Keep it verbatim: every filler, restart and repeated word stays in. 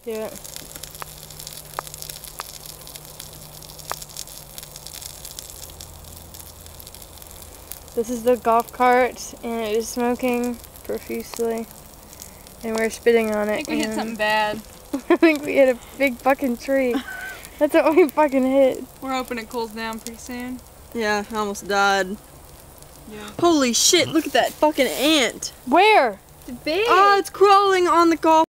Do it. This is the golf cart, and it is smoking profusely, and we're spitting on it. I think we hit something bad. I think we hit a big fucking tree. That's what we fucking hit. We're hoping it cools down pretty soon. Yeah, I almost died. Yeah. Holy shit, look at that fucking ant. Where? It's big. Oh, it's crawling on the golf